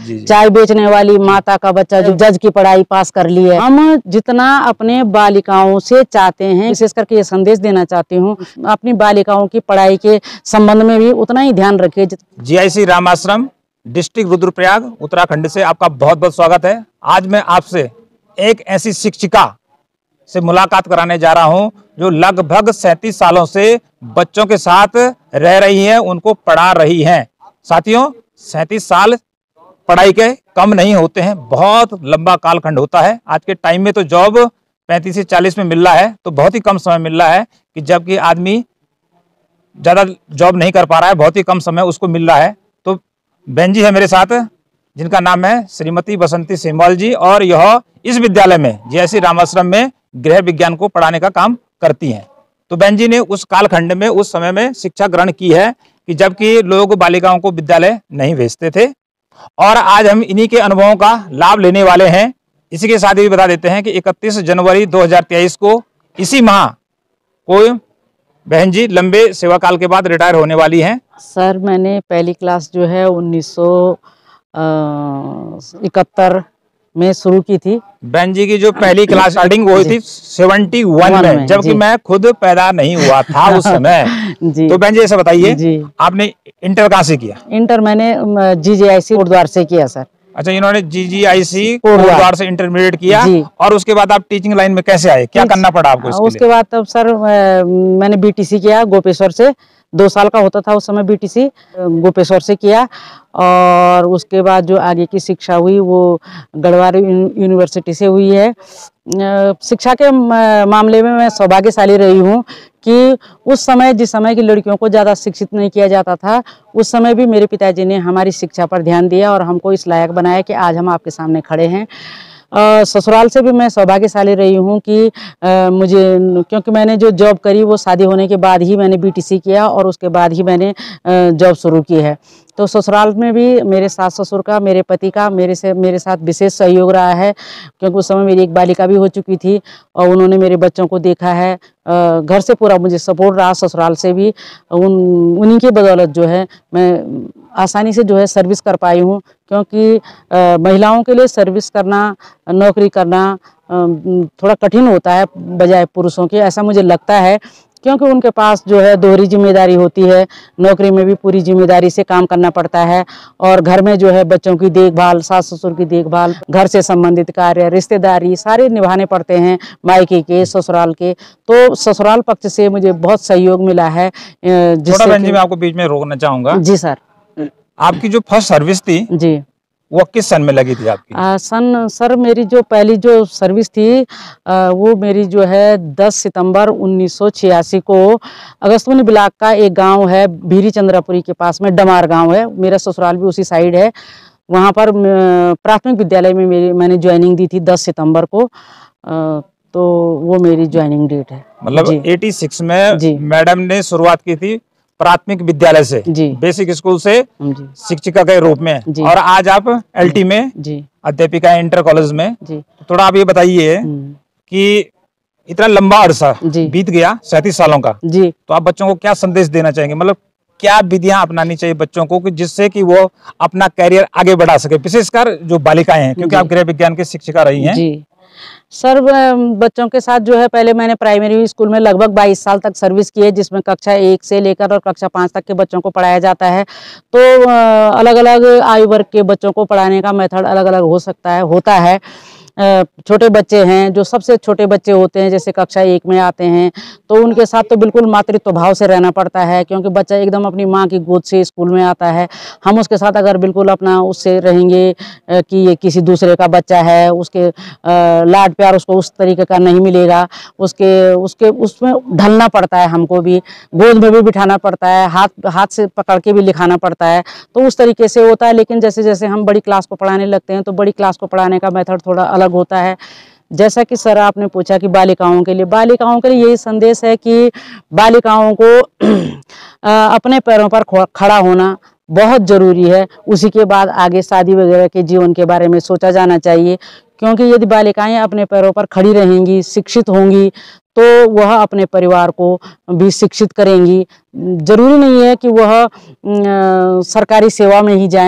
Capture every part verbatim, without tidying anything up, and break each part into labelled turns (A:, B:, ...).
A: चाय बेचने वाली माता का बच्चा जो जज की पढ़ाई पास कर ली है। हम जितना अपने बालिकाओं से चाहते हैं, विशेष करके ये संदेश देना चाहती हूँ, अपनी बालिकाओं की पढ़ाई के संबंध में भी उतना ही ध्यान रखिए।
B: जीआईसी रामाश्रम डिस्ट्रिक्ट रुद्रप्रयाग उत्तराखंड से आपका बहुत बहुत स्वागत है। आज मैं आपसे एक ऐसी शिक्षिका से मुलाकात कराने जा रहा हूं जो लगभग सैंतीस सालों से बच्चों के साथ रह रही हैं, उनको पढ़ा रही हैं। साथियों, सैंतीस साल पढ़ाई के कम नहीं होते हैं, बहुत लंबा कालखंड होता है। आज के टाइम में तो जॉब पैंतीस से चालीस में मिल रहा है, तो बहुत ही कम समय मिल रहा है कि जबकि आदमी ज़्यादा जॉब नहीं कर पा रहा है, बहुत ही कम समय उसको मिल रहा है। तो बहन जी है मेरे साथ, जिनका नाम है श्रीमती बसंती सेमवाल जी, और यह इस विद्यालय में जीआईसी रामाश्रम में गृह विज्ञान को पढ़ाने का काम करती हैं। तो बहन जी ने उस कालखंड में, उस समय में शिक्षा ग्रहण की है कि जबकि लोग बालिकाओं को विद्यालय नहीं भेजते थे, और आज हम इन्हीं के अनुभवों का लाभ लेने वाले हैं। इसी के साथ ही बता देते हैं कि इकतीस जनवरी दो हज़ार तेईस को इसी माह को बहन जी लंबे सेवा काल के बाद रिटायर होने वाली हैं।
A: सर, मैंने पहली क्लास जो है उन्नीस सौ इकहत्तर में शुरू की थी।
B: बहन जी की जो पहली क्लास स्टार्टिंग हुई थी सेवेंटी वन में, जबकि मैं खुद पैदा नहीं हुआ था उस समय। जी। तो बहन जी ऐसा बताइए, आपने इंटर कहाँ से किया?
A: इंटर मैंने जीजीआईसी कोटद्वार से किया सर।
B: अच्छा, इन्होंने जीजीआईसी कोटद्वार से इंटरमीडिएट किया, और उसके बाद आप टीचिंग लाइन में कैसे आए? क्या करना पड़ा आपको इसके लिए?
A: उसके बाद तब सर मैंने बीटीसी किया गोपेश्वर से, दो साल का होता था उस समय बीटीसी, गोपेश्वर से किया। और उसके बाद जो आगे की शिक्षा हुई वो गढ़वाल यूनिवर्सिटी से हुई है। शिक्षा के मामले में मैं सौभाग्यशाली रही हूँ कि उस समय, जिस समय की लड़कियों को ज़्यादा शिक्षित नहीं किया जाता था, उस समय भी मेरे पिताजी ने हमारी शिक्षा पर ध्यान दिया और हमको इस लायक बनाया कि आज हम आपके सामने खड़े हैं। Uh, ससुराल से भी मैं सौभाग्यशाली रही हूँ कि uh, मुझे, क्योंकि मैंने जो जॉब करी वो शादी होने के बाद ही मैंने बीटीसी किया और उसके बाद ही मैंने uh, जॉब शुरू की है। तो ससुराल में भी मेरे सास ससुर का, मेरे पति का मेरे से मेरे साथ विशेष सहयोग रहा है, क्योंकि उस समय मेरी एक बालिका भी हो चुकी थी और उन्होंने मेरे बच्चों को देखा है। घर से पूरा मुझे सपोर्ट रहा, ससुराल से भी। उन उन्हीं की बदौलत जो है मैं आसानी से जो है सर्विस कर पाई हूँ, क्योंकि आ, महिलाओं के लिए सर्विस करना, नौकरी करना आ, थोड़ा कठिन होता है बजाय पुरुषों के, ऐसा मुझे लगता है, क्योंकि उनके पास जो है दोहरी जिम्मेदारी होती है। नौकरी में भी पूरी जिम्मेदारी से काम करना पड़ता है, और घर में जो है बच्चों की देखभाल, सास ससुर की देखभाल, घर से संबंधित कार्य, रिश्तेदारी सारे निभाने पड़ते हैं, मायके के, ससुराल के। तो ससुराल पक्ष से मुझे बहुत सहयोग मिला है।
B: थोड़ा बहन जी मैं आपको बीच में रोकना चाहूंगा।
A: जी सर।
B: आपकी जो फर्स्ट सर्विस थी जी, वो किस सन में लगी थी आपकी?
A: आ, सन सर, मेरी जो पहली जो सर्विस थी आ, वो मेरी जो है दस सितंबर उन्नीस सौ छियासी को अगस्तमुनि ब्लॉक का एक गांव है भीरी चंद्रापुरी के पास में, डमार गांव है, मेरा ससुराल भी उसी साइड है। वहां पर प्राथमिक विद्यालय में मेरी मैंने ज्वाइनिंग दी थी दस सितंबर को। आ, तो वो मेरी ज्वाइनिंग डेट है।
B: मतलब छियासी में मैडम ने शुरुआत की थी प्राथमिक विद्यालय से, जी, बेसिक स्कूल से शिक्षिका के रूप में, और आज आप एलटी में जी अध्यापिका इंटर कॉलेज में। जी। तो थोड़ा आप ये बताइए कि इतना लंबा अरसा बीत गया, सैंतीस सालों का, जी, तो आप बच्चों को क्या संदेश देना चाहेंगे? मतलब क्या विधियां अपनानी चाहिए बच्चों को कि जिससे कि वो अपना कैरियर आगे बढ़ा सके, विशेषकर जो बालिकाएं हैं, क्योंकि आप गृह विज्ञान की शिक्षिका रही हैं। जी
A: सर, बच्चों के साथ जो है पहले मैंने प्राइमरी स्कूल में लगभग बाईस साल तक सर्विस की है, जिसमें कक्षा एक से लेकर और कक्षा पाँच तक के बच्चों को पढ़ाया जाता है। तो अलग अलग आयु वर्ग के बच्चों को पढ़ाने का मेथड अलग अलग हो सकता है, होता है। छोटे बच्चे हैं, जो सबसे छोटे बच्चे होते हैं, जैसे कक्षा एक में आते हैं, तो उनके साथ तो बिल्कुल मातृत्व भाव से रहना पड़ता है, क्योंकि बच्चा एकदम अपनी माँ की गोद से स्कूल में आता है। हम उसके साथ अगर बिल्कुल अपना उससे रहेंगे कि ये किसी दूसरे का बच्चा है, उसके लाड प्यार उसको उस तरीके का नहीं मिलेगा, उसके उसके उसमें ढलना पड़ता है, हमको भी गोद में भी बिठाना पड़ता है, हाथ हाथ से पकड़ के भी लिखाना पड़ता है, तो उस तरीके से होता है। लेकिन जैसे जैसे हम बड़ी क्लास को पढ़ाने लगते हैं, तो बड़ी क्लास को पढ़ाने का मेथड थोड़ा अलग होता है। जैसा कि सर आपने पूछा कि बालिकाओं के लिए बालिकाओं के लिए यही संदेश है कि बालिकाओं को अपने पैरों पर खड़ा होना बहुत जरूरी है। उसी के बाद आगे शादी वगैरह के जीवन के बारे में सोचा जाना चाहिए, क्योंकि यदि बालिकाएं अपने पैरों पर खड़ी रहेंगी, शिक्षित होंगी, तो वह अपने परिवार को भी शिक्षित करेंगी। जरूरी नहीं है कि वह सरकारी सेवा में ही जाएं,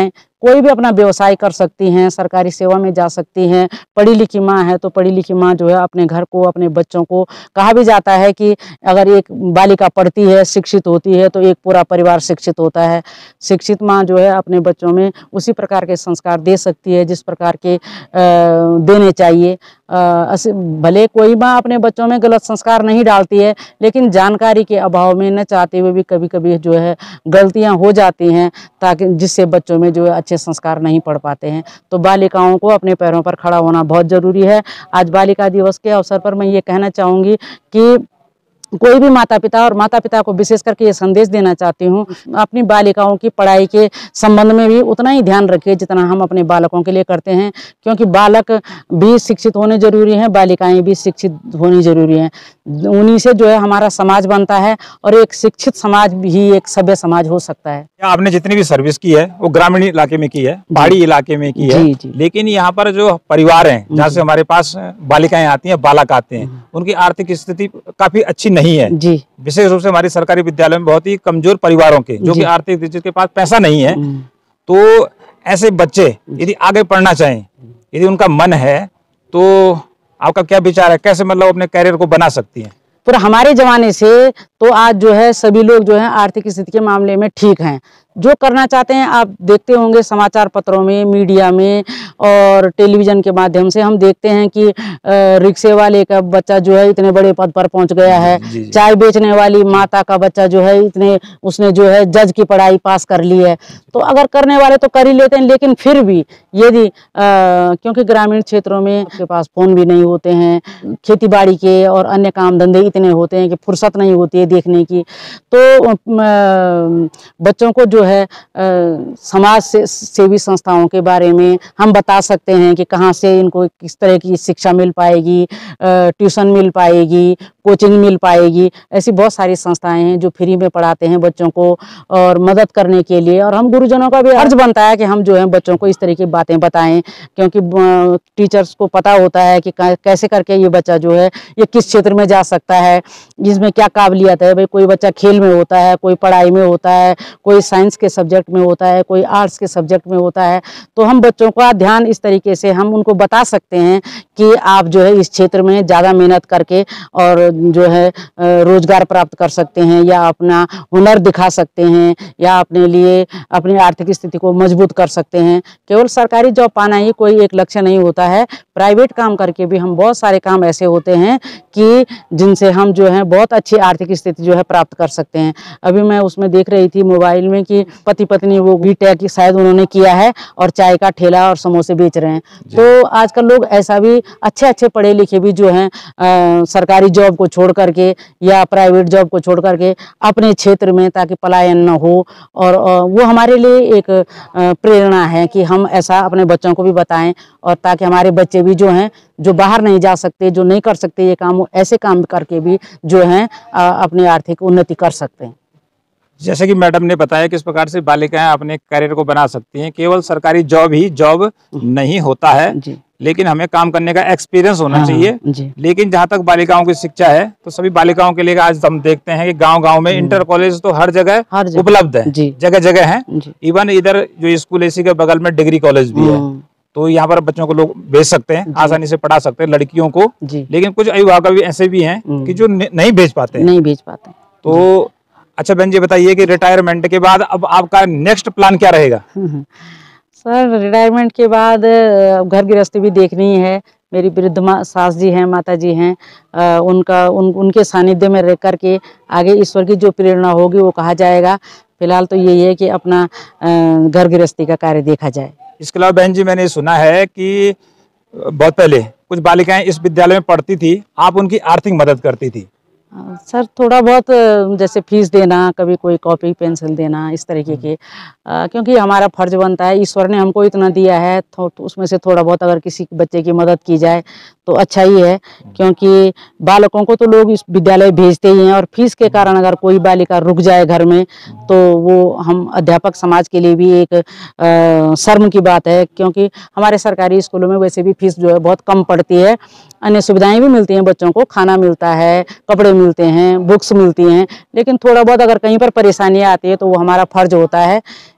A: कोई भी अपना व्यवसाय कर सकती हैं, सरकारी सेवा में जा सकती हैं। पढ़ी लिखी माँ है तो पढ़ी लिखी माँ जो है अपने घर को, अपने बच्चों को, कहा भी जाता है कि अगर एक बालिका पढ़ती है, शिक्षित होती है तो एक पूरा परिवार शिक्षित होता है। शिक्षित माँ जो है अपने बच्चों में उसी प्रकार के संस्कार दे सकती है जिस प्रकार के देने चाहिए। भले कोई माँ अपने बच्चों में गलत संस्कार नहीं डालती है, लेकिन जानकारी के अभाव में न चाहते हुए भी कभी कभी जो है गलतियां हो जाती हैं, ताकि जिससे बच्चों में जो है अच्छे संस्कार नहीं पढ़ पाते हैं। तो बालिकाओं को अपने पैरों पर खड़ा होना बहुत ज़रूरी है। आज बालिका दिवस के अवसर पर मैं ये कहना चाहूँगी कि कोई भी माता पिता, और माता पिता को विशेष करके ये संदेश देना चाहती हूँ, अपनी बालिकाओं की पढ़ाई के संबंध में भी उतना ही ध्यान रखिए जितना हम अपने बालकों के लिए करते हैं, क्योंकि बालक भी शिक्षित होने जरूरी हैं, बालिकाएं भी शिक्षित होनी जरूरी हैं। उन्हीं से जो है हमारा समाज बनता है, और एक शिक्षित समाज भी एक सभ्य समाज हो सकता है।
B: आपने जितनी भी सर्विस की है वो ग्रामीण इलाके में की है, पहाड़ी इलाके में की है,
A: जी, जी।
B: लेकिन यहाँ पर जो परिवार हैं जहाँ से हमारे पास बालिकाएं आती हैं, बालक आते हैं, उनकी आर्थिक स्थिति काफी अच्छी नहीं है
A: जी।
B: विशेष रूप से हमारी सरकारी विद्यालय में बहुत ही कमजोर परिवारों के, जो कि आर्थिक जिसके पास पैसा नहीं है, तो ऐसे बच्चे यदि आगे पढ़ना चाहें, यदि उनका मन है, तो आपका क्या विचार है, कैसे मतलब अपने कैरियर को बना सकती हैं?
A: पर हमारे जमाने से तो आज जो है सभी लोग जो है आर्थिक स्थिति के मामले में ठीक हैं। जो करना चाहते हैं, आप देखते होंगे समाचार पत्रों में, मीडिया में और टेलीविज़न के माध्यम से हम देखते हैं कि रिक्शे वाले का बच्चा जो है इतने बड़े पद पर पहुंच गया है, चाय बेचने वाली माता का बच्चा जो है इतने उसने जो है जज की पढ़ाई पास कर ली है। तो अगर करने वाले तो कर ही लेते हैं, लेकिन फिर भी यदि क्योंकि ग्रामीण क्षेत्रों में आपके पास फ़ोन भी नहीं होते हैं, खेती बाड़ी के और अन्य काम धंधे इतने होते हैं कि फुर्सत नहीं होती है देखने की, तो बच्चों को जो है समाज से सेवी संस्थाओं के बारे में हम बता सकते हैं कि कहाँ से इनको किस तरह की शिक्षा मिल पाएगी, ट्यूशन मिल पाएगी, कोचिंग मिल पाएगी। ऐसी बहुत सारी संस्थाएं हैं जो फ्री में पढ़ाते हैं बच्चों को और मदद करने के लिए, और हम गुरुजनों का भी फर्ज बनता है कि हम जो है बच्चों को इस तरह की बातें बताएं, क्योंकि टीचर्स को पता होता है कि कैसे करके ये बच्चा जो है ये किस क्षेत्र में जा सकता है, जिसमें क्या काबिलियत है। भाई कोई बच्चा खेल में होता है, कोई पढ़ाई में होता है, कोई साइंस के सब्जेक्ट में होता है, कोई आर्ट्स के सब्जेक्ट में होता है। तो हम बच्चों का ध्यान इस तरीके से हम उनको बता सकते हैं कि आप जो है इस क्षेत्र में ज़्यादा मेहनत करके और जो है रोजगार प्राप्त कर सकते हैं, या अपना हुनर दिखा सकते हैं, या अपने लिए अपनी आर्थिक स्थिति को मजबूत कर सकते हैं। केवल सरकारी जॉब पाना ही कोई एक लक्ष्य नहीं होता है, प्राइवेट काम करके भी हम बहुत सारे काम ऐसे होते हैं कि जिनसे हम जो है बहुत अच्छी आर्थिक स्थिति जो है प्राप्त कर सकते हैं। अभी मैं उसमें देख रही थी मोबाइल में कि पति पत्नी वो बी टेक की शायद उन्होंने किया है और चाय का ठेला और समोसे बेच रहे हैं। तो आजकल लोग ऐसा भी अच्छे अच्छे पढ़े लिखे भी जो हैं सरकारी जॉब को छोड़ करके या प्राइवेट जॉब को छोड़ करके अपने क्षेत्र में, ताकि पलायन न हो, और वो हमारे लिए एक प्रेरणा है कि हम ऐसा अपने बच्चों को भी बताएं, और ताकि हमारे बच्चे भी जो हैं जो बाहर नहीं जा सकते, जो नहीं कर सकते ये काम, ऐसे काम करके भी जो हैं अपनी आर्थिक उन्नति कर सकते हैं।
B: जैसे कि मैडम ने बताया किस प्रकार से बालिकाएं अपने करियर को बना सकती हैं। केवल सरकारी जॉब ही जॉब नहीं होता है, लेकिन हमें काम करने का एक्सपीरियंस होना हाँ, चाहिए। लेकिन जहाँ तक बालिकाओं की शिक्षा है, तो सभी बालिकाओं के लिए आज हम देखते हैं कि गांव-गांव में इंटर कॉलेज तो हर जगह उपलब्ध है, जगह जगह है। इवन इधर जो स्कूल इसी के बगल में डिग्री कॉलेज भी है, तो यहाँ पर बच्चों को लोग भेज सकते हैं, आसानी से पढ़ा सकते हैं लड़कियों को। लेकिन कुछ अभिभावक भी ऐसे भी हैं कि जो नहीं भेज पाते
A: नहीं भेज पाते
B: तो अच्छा बहन जी बताइए कि रिटायरमेंट के बाद अब आपका नेक्स्ट प्लान क्या रहेगा?
A: सर रिटायरमेंट के बाद घर गृहस्थी भी देखनी है। मेरी वृद्ध माँ सास जी हैं, माता जी हैं, आ, उनका उन, उनके सानिध्य में रह करके आगे ईश्वर की जो प्रेरणा होगी वो कहा जाएगा। फिलहाल तो यही है कि अपना घर गृहस्थी का कार्य देखा जाए।
B: इसके अलावा बहन जी मैंने सुना है कि बहुत पहले कुछ बालिकाएं इस विद्यालय में पढ़ती थी, आप उनकी आर्थिक मदद करती थी।
A: सर थोड़ा बहुत जैसे फीस देना, कभी कोई कॉपी पेंसिल देना, इस तरीके के, क्योंकि हमारा फर्ज बनता है। ईश्वर ने हमको इतना दिया है तो उसमें से थोड़ा बहुत अगर किसी बच्चे की मदद की जाए तो अच्छा ही है, क्योंकि बालकों को तो लोग इस विद्यालय भेजते ही हैं, और फीस के कारण अगर कोई बालिका रुक जाए घर में तो वो हम अध्यापक समाज के लिए भी एक आ, शर्म की बात है, क्योंकि हमारे सरकारी स्कूलों में वैसे भी फीस जो है बहुत कम पड़ती है। अन्य सुविधाएं भी मिलती हैं, बच्चों को खाना मिलता है, कपड़े मिलते हैं, बुक्स मिलती हैं, लेकिन थोड़ा बहुत अगर कहीं पर परेशानियां आती है तो वो हमारा फर्ज होता है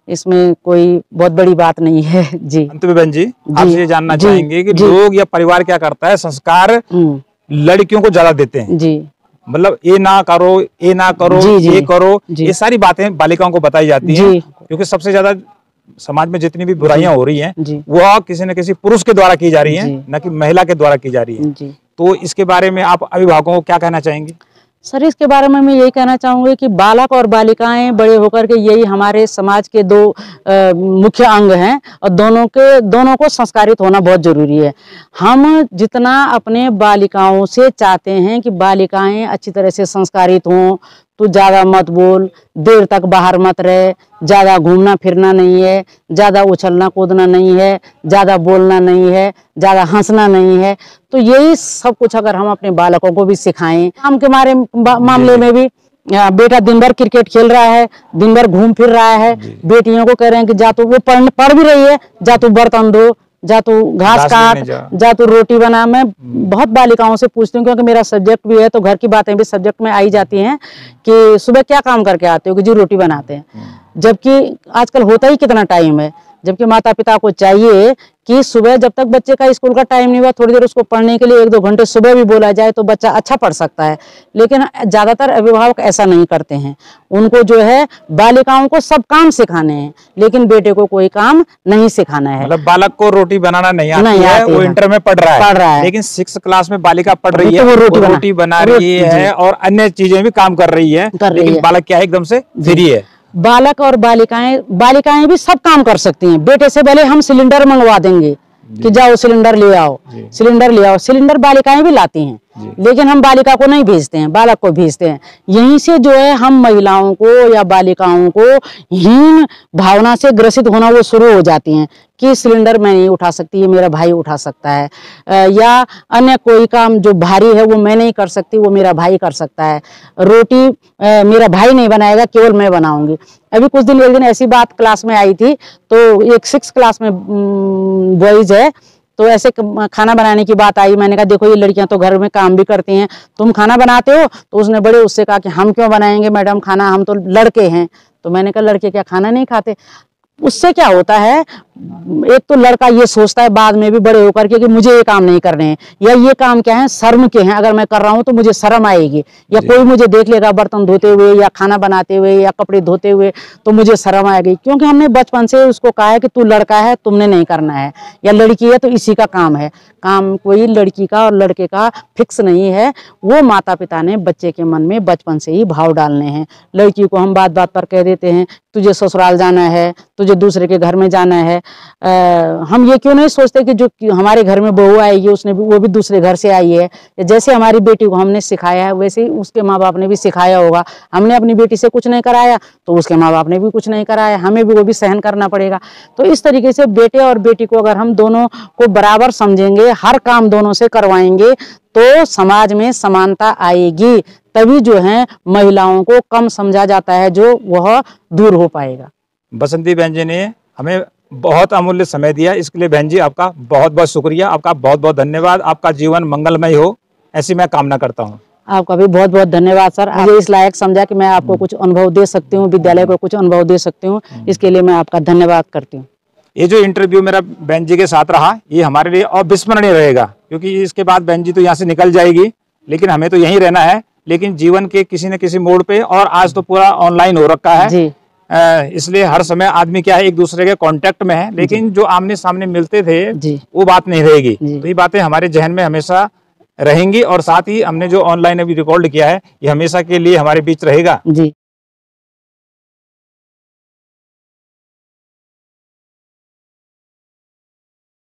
A: इसमें कोई बहुत बड़ी बात नहीं है। जी
B: अंत में बहन जी आपसे ये जानना
A: जी,
B: चाहेंगे कि
A: जी,
B: लोग या परिवार क्या करता है, संस्कार लड़कियों को ज्यादा देते हैं।
A: जी
B: मतलब ये ना करो, ये ना करो,
A: जी, जी,
B: ये करो,
A: जी,
B: ये सारी बातें बालिकाओं को बताई जाती हैं, क्योंकि सबसे ज्यादा समाज में जितनी भी बुराइयां हो रही हैं वह किसी न किसी पुरुष के द्वारा की जा रही हैं, न कि महिला के द्वारा की जा रही है। तो इसके बारे में आप अभिभावकों को क्या कहना चाहेंगे?
A: सर, इसके बारे में मैं यही कहना चाहूँगी कि बालक और बालिकाएं बड़े होकर के यही हमारे समाज के दो आ, मुख्य अंग हैं और दोनों के दोनों को संस्कारित होना बहुत जरूरी है। हम जितना अपने बालिकाओं से चाहते हैं कि बालिकाएं अच्छी तरह से संस्कारित हों, तू ज़्यादा मत बोल, देर तक बाहर मत रहे, ज़्यादा घूमना फिरना नहीं है, ज़्यादा उछलना कूदना नहीं है, ज़्यादा बोलना नहीं है, ज़्यादा हंसना नहीं है। तो यही सब कुछ अगर हम अपने बालकों को भी सिखाएं। काम के मारे मामले में भी बेटा दिन भर क्रिकेट खेल रहा है, दिन भर घूम फिर रहा है, बेटियों को कह रहे हैं कि जा तो वो पढ़ पढ़ भी रही है, जा तू बर्तन धो, जा तू घास काट, जा, जा तू रोटी बना। मैं बहुत बालिकाओं से पूछती हूँ क्योंकि मेरा सब्जेक्ट भी है, तो घर की बातें भी सब्जेक्ट में आई जाती हैं कि सुबह क्या काम करके आते हो, कि जी रोटी बनाते हैं। जबकि आजकल होता ही कितना टाइम है, जबकि माता पिता को चाहिए कि सुबह जब तक बच्चे का स्कूल का टाइम नहीं हुआ थोड़ी देर उसको पढ़ने के लिए एक दो घंटे सुबह भी बोला जाए तो बच्चा अच्छा पढ़ सकता है। लेकिन ज्यादातर अभिभावक ऐसा नहीं करते हैं। उनको जो है बालिकाओं को सब काम सिखाने हैं, लेकिन बेटे को कोई काम नहीं सिखाना है।
B: मतलब बालक को रोटी बनाना नहीं आती
A: नहीं
B: है,
A: आती
B: वो
A: है।
B: इंटर में पढ़ रहा है,
A: पढ़ रहा है।
B: लेकिन सिक्स क्लास में बालिका पढ़ रही है,
A: तो वो रोटी,
B: वो
A: बना,
B: रोटी बना रही है और अन्य चीजें भी काम कर रही है,
A: कर रही
B: लेकिन
A: है।
B: बालक क्या है एकदम से फ्री है।
A: बालक और बालिकाएं बालिकाएं भी सब काम कर सकती हैं। बेटे से भले हम सिलेंडर मंगवा देंगे कि जाओ सिलेंडर ले आओ, सिलेंडर ले आओ, सिलेंडर बालिकाएं भी लाती हैं, लेकिन हम बालिका को नहीं भेजते हैं, बालक को भेजते हैं। यहीं से जो है हम महिलाओं को या बालिकाओं को हीन भावना से ग्रसित होना वो शुरू हो जाती हैं कि सिलेंडर मैं नहीं उठा सकती, ये मेरा भाई उठा सकता है, या अन्य कोई काम जो भारी है वो मैं नहीं कर सकती, वो मेरा भाई कर सकता है। रोटी मेरा भाई नहीं बनाएगा, केवल मैं बनाऊंगी। अभी कुछ दिन एक दिन ऐसी बात क्लास में आई थी, तो एक सिक्स क्लास में बॉयज है, तो ऐसे खाना बनाने की बात आई। मैंने कहा देखो ये लड़कियां तो घर में काम भी करती हैं, तुम खाना बनाते हो? तो उसने बड़े उससे कहा कि हम क्यों बनाएंगे मैडम खाना, हम तो लड़के हैं। तो मैंने कहा लड़के क्या खाना नहीं खाते? उससे क्या होता है, एक तो लड़का ये सोचता है बाद में भी बड़े होकर के कि मुझे ये काम नहीं करने हैं, या ये काम क्या है शर्म के हैं, अगर मैं कर रहा हूं तो मुझे शर्म आएगी, या कोई मुझे देख लेगा बर्तन धोते हुए या खाना बनाते हुए या कपड़े धोते हुए तो मुझे शर्म आएगी। क्योंकि हमने बचपन से उसको कहा है कि तू लड़का है, तुमने नहीं करना है, या लड़की है तो इसी का काम है। काम कोई लड़की का और लड़के का फिक्स नहीं है, वो माता पिता ने बच्चे के मन में बचपन से ही भाव डालने हैं। लड़की को हम बात बात पर कह देते हैं तुझे ससुराल जाना है, तुझे दूसरे के घर में जाना है। आ, हम ये क्यों नहीं सोचते कि जो हमारे घर में बहू आएगी उसने भी वो भी दूसरे घर से आई है। जैसे हमारी बेटी को हमने सिखाया है वैसे ही उसके माँ बाप ने भी सिखाया होगा। हमने अपनी बेटी से कुछ नहीं कराया तो उसके माँ बाप ने भी कुछ नहीं कराया, हमें भी वो भी सहन करना पड़ेगा। तो इस तरीके से बेटे और बेटी को अगर हम दोनों को बराबर समझेंगे, हर काम दोनों से करवाएंगे, तो समाज में समानता आएगी। तभी जो है महिलाओं को कम समझा जाता है, जो वह दूर हो पाएगा।
B: बसंती बहन जी ने हमें बहुत अमूल्य समय दिया, इसके लिए बहन जी आपका बहुत बहुत शुक्रिया, आपका बहुत बहुत धन्यवाद। आपका जीवन मंगलमय हो ऐसी मैं कामना करता हूँ।
A: आपका भी बहुत बहुत धन्यवाद सर। मुझे इस लायक समझा कि मैं आपको कुछ अनुभव दे सकती हूँ, विद्यालय को कुछ अनुभव दे सकती हूँ, इसके लिए मैं आपका धन्यवाद करती हूँ।
B: ये जो इंटरव्यू मेरा बहन जी के साथ रहा ये हमारे लिए अविस्मरणीय रहेगा, क्योंकि इसके बाद बहन जी तो यहाँ से निकल जाएगी, लेकिन हमें तो यहीं रहना है। लेकिन जीवन के किसी न किसी मोड़ पे, और आज तो पूरा ऑनलाइन हो रखा है जी, इसलिए हर समय आदमी क्या है एक दूसरे के कांटेक्ट में है, लेकिन जो आमने सामने मिलते थे जी, वो बात नहीं रहेगी। तो ये बातें हमारे जहन में हमेशा रहेंगी, और साथ ही हमने जो ऑनलाइन अभी रिकॉर्ड किया है ये हमेशा के लिए हमारे बीच रहेगा जी।